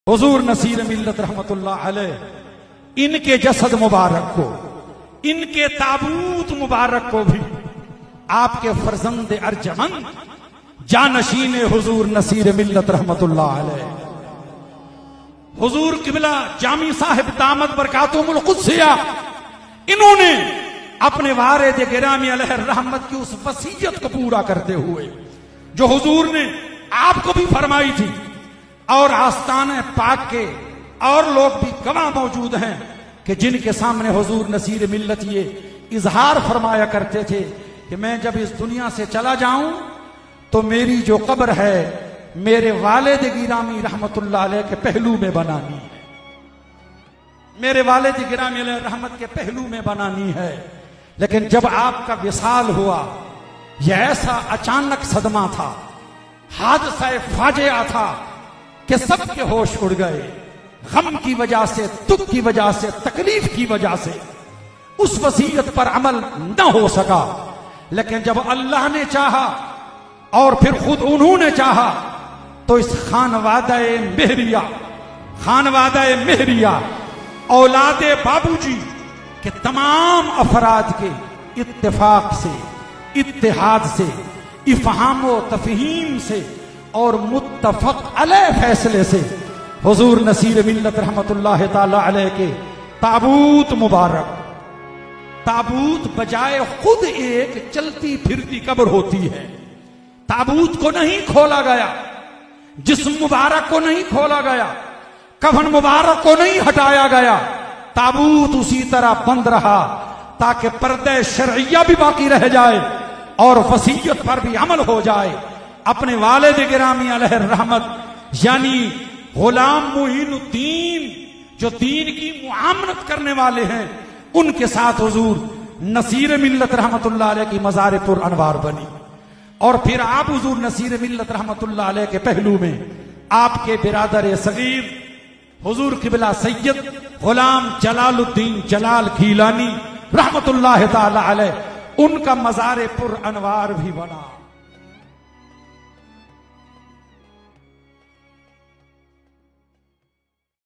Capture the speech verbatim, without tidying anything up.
हुजूर नसीर मिल्लत रहमतुल्लाह अलैह, इनके जसद मुबारक को, इनके ताबूत मुबारक को भी आपके फर्जंद अर्जमंद जानशीन हुजूर नसीर मिल्लत रहमतुल्लाह अलैह हुजूर किबला जामी साहिब दामद बरकातुहुल कुद्सिया, इन्होंने अपने वारिद गिरामी अलैहि रहमत की उस वसीयत को पूरा करते हुए जो हुजूर ने आपको भी फरमाई थी और आस्ताने पाक के और लोग भी गवाह मौजूद हैं कि जिनके सामने हुजूर नसीर मिल्लत ये इजहार फरमाया करते थे कि मैं जब इस दुनिया से चला जाऊं तो मेरी जो कब्र है मेरे वालिद गिरामी रहमतुल्लाह अलैह के पहलू में बनानी है, मेरे वालिद गिरामी अलैह रहमत के पहलू में बनानी है। लेकिन जब आपका विसाल हुआ, यह ऐसा अचानक सदमा था, हादसा फाजिया था कि सबके होश उड़ गए। गम की वजह से, दुख की वजह से, तकलीफ की वजह से उस वसीयत पर अमल न हो सका। लेकिन जब अल्लाह ने चाहा और फिर खुद उन्होंने चाहा तो इस खानवादाए मेहरिया, खानवादाए मेहरिया औलादे बाबूजी के तमाम अफराद के इत्तेफाक से, इत्तेहाद से, इफ़हाम व तफ़हीम से और मुत्तफ़क़ अलैह फैसले से हुजूर नसीर मिल्लत रहमतुल्लाह ताला अलैह के ताबूत मुबारक, ताबूत बजाय खुद एक चलती फिरती कब्र होती है, ताबूत को नहीं खोला गया, जिस्म मुबारक को नहीं खोला गया, कफन मुबारक को नहीं हटाया गया, ताबूत उसी तरह बंद रहा ताकि पर्दे शरइया भी बाकी रह जाए और वसीयत पर भी अमल हो जाए। अपने वालिद गिरामी अलैहि रहमत यानी गुलाम मुईनुद्दीन जो दीन की मुआमनत करने वाले हैं, उनके साथ हुजूर नसीर मिल्लत रहमतुल्लाह अलैह की मज़ार पुर अनवार बनी। और फिर आप हुजूर नसीर मिल्लत रहमतुल्लाह अलैह के पहलू में आपके बिरादर सगीर हुजूर किबला सैयद गुलाम जलालुद्दीन जलाल गीलानी रहमतुल्लाह ताला अलैह, उनका मज़ार पुर अनवार भी बना।